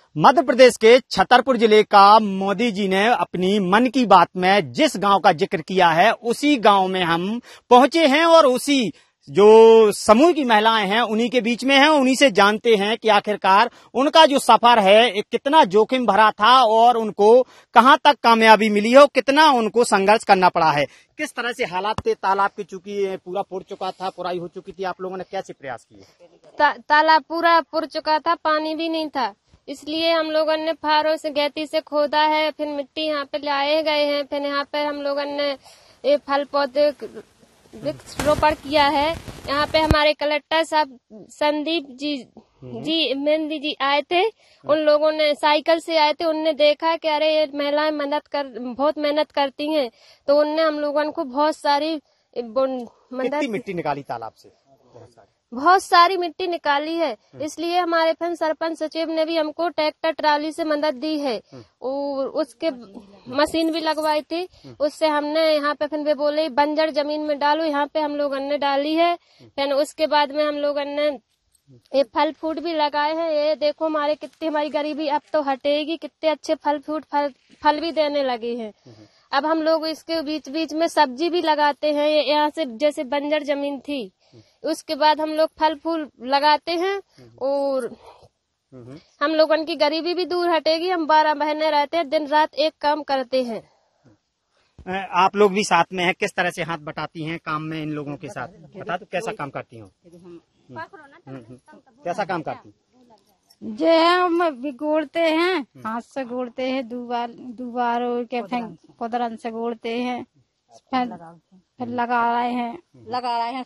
मध्य प्रदेश के छतरपुर जिले का मोदी जी ने अपनी मन की बात में जिस गांव का जिक्र किया है उसी गांव में हम पहुंचे हैं और उसी जो समूह की महिलाएं हैं उन्हीं के बीच में हैं। उन्हीं से जानते हैं कि आखिरकार उनका जो सफर है कितना जोखिम भरा था और उनको कहां तक कामयाबी मिली है और कितना उनको संघर्ष करना पड़ा है। किस तरह से हालात थे तालाब की, चूंकि पूरा पुर चुका था, पुराई हो चुकी थी, आप लोगों ने कैसे प्रयास किए? तालाब पूरा पुर चुका था, पानी भी नहीं था, इसलिए हम लोगों ने फारों से गैती से खोदा है, फिर मिट्टी यहाँ पे लाए गए हैं, फिर यहाँ पे हम लोगों ने ये फल पौधे वृक्षारोपण किया है। यहाँ पे हमारे कलेक्टर साहब संदीप जी मेहंदी जी आए थे, उन लोगों ने साइकिल से आए थे, उनने देखा कि अरे ये महिलाएं बहुत मेहनत करती हैं, तो उनने हम लोगों को बहुत सारी मिट्टी निकाली तालाब से, बहुत सारी मिट्टी निकाली है। इसलिए हमारे फिर सरपंच सचिव ने भी हमको ट्रैक्टर ट्राली से मदद दी है और उसके मशीन भी लगवाई थी। उससे हमने यहाँ पे फिर वे बोले बंजर जमीन में डालो, यहाँ पे हम लोगों ने डाली है। फिर उसके बाद में हम लोगों ने ये फल फ्रूट भी लगाए हैं। ये देखो हमारे कितनी हमारी गरीबी अब तो हटेगी, कितने अच्छे फल फ्रूट फल भी देने लगे हैं। अब हम लोग इसके बीच बीच में सब्जी भी लगाते हैं। यहाँ से जैसे बंजर जमीन थी, उसके बाद हम लोग फल फूल लगाते हैं और हम लोगों की गरीबी भी दूर हटेगी। हम 12 महीने रहते हैं, दिन रात एक काम करते हैं। आप लोग भी साथ में हैं, किस तरह से हाथ बटाती हैं काम में इन लोगों के साथ? बता दो कैसा काम करती हो? कैसा काम करती? जो है हम गोड़ते हैं, हाथ से गोड़ते हैं, दुबार के कुदरन से गोड़ते हैं, फिर लगा रहे हैं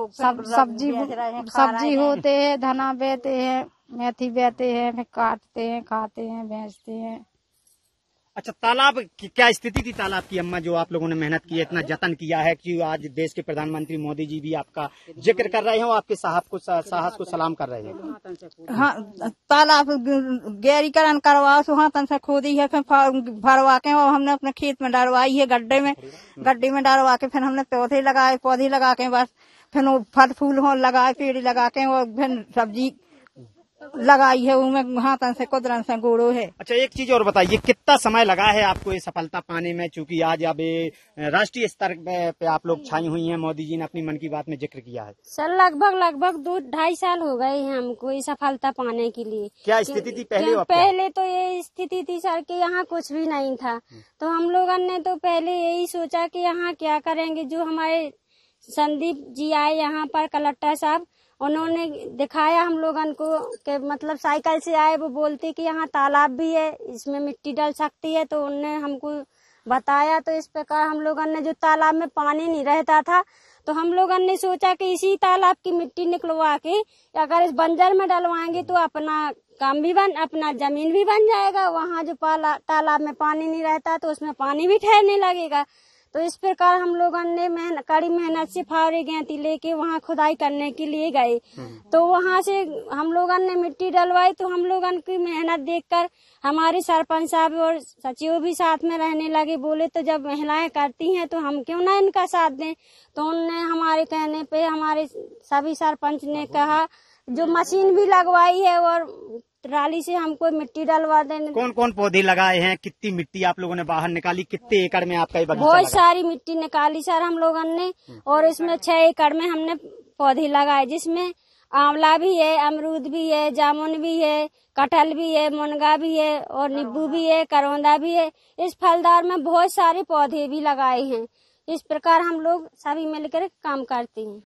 सब्जी होते हैं, धना बेते हैं, मेथी बेते हैं, फिर काटते हैं, खाते हैं, बेचते हैं। अच्छा, तालाब की क्या स्थिति थी तालाब की अम्मा, जो आप लोगों ने मेहनत की है, इतना जतन किया है कि आज देश के प्रधानमंत्री मोदी जी भी आपका जिक्र कर रहे हैं और आपके साहस को सलाम कर रहे हैं? हाँ, तालाब गहरीकरण करवा सो हाथन से खोदी है, फिर भरवा के और हमने अपने खेत में डरवाई है, गड्ढे में डरवा के फिर हमने पौधे लगा के बस फिर फल फूल हो लगाए, पेड़ लगा के और फिर सब्जी लगाई है, उनमें हाथन से कुदरन से गोड़ो है। अच्छा, एक चीज और बताइए, कितना समय लगा है आपको ये सफलता पाने में? चूंकि आज अब राष्ट्रीय स्तर पे आप लोग छाई हुई हैं, मोदी जी ने अपनी मन की बात में जिक्र किया है। सर लगभग 2-2.5 साल हो गए हैं हमको ये सफलता पाने के लिए। क्या स्थिति थी पहले? पहले तो ये स्थिति थी सर कि यहाँ कुछ भी नहीं था, तो हम लोगों ने तो पहले यही सोचा कि यहाँ क्या करेंगे। जो हमारे संदीप जी आए यहाँ पर कलेक्टर साहब, उन्होंने दिखाया हम लोगन को कि मतलब साइकिल से आए, वो बोलते कि यहाँ तालाब भी है, इसमें मिट्टी डल सकती है, तो उन्होंने हमको बताया। तो इस प्रकार हम लोगों ने जो तालाब में पानी नहीं रहता था, तो हम लोगों ने सोचा कि इसी तालाब की मिट्टी निकलवा के अगर इस बंजर में डलवाएंगे तो अपना काम भी अपना जमीन भी बन जाएगा। वहाँ जो तालाब में पानी नहीं रहता तो उसमें पानी भी ठहरने लगेगा। तो इस प्रकार हम लोगों ने कड़ी मेहनत से फावड़े गैंती लेके वहाँ खुदाई करने के लिए गए। तो वहाँ से हम लोगों ने मिट्टी डलवाई। तो हम लोगों की मेहनत देखकर हमारे सरपंच साहब और सचिव भी साथ में रहने लगे। बोले तो जब महिलाएं करती हैं तो हम क्यों ना इनका साथ दें। तो उनने हमारे कहने पे हमारे सभी सरपंच ने कहा, जो मशीन भी लगवाई है और ट्राली से हमको मिट्टी डलवा देने। कौन कौन पौधे लगाए हैं? कितनी मिट्टी आप लोगों ने बाहर निकाली? कितने एकड़ में आपका ये बगीचा बहुत सारी मिट्टी निकाली सर हम लोगों ने, और इसमें 6 एकड़ में हमने पौधे लगाए, जिसमें आंवला भी है, अमरूद भी है, जामुन भी है, कटहल भी है, मुनगा भी है और नींबू भी है, करौंदा भी है। इस फलदार में बहुत सारे पौधे भी लगाए हैं। इस प्रकार हम लोग सभी मिलकर काम करते हैं।